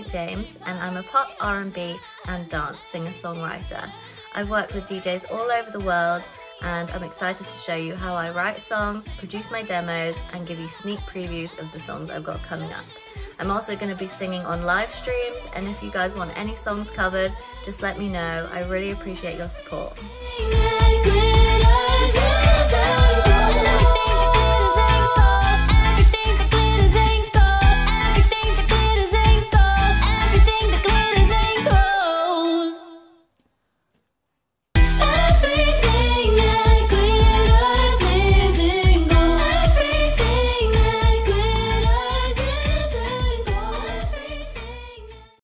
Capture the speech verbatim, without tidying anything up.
St James and I'm a pop, R and B and dance singer-songwriter. I've worked with D Js all over the world and I'm excited to show you how I write songs, produce my demos and give you sneak previews of the songs I've got coming up. I'm also going to be singing on live streams, and if you guys want any songs covered, just let me know. I really appreciate your support.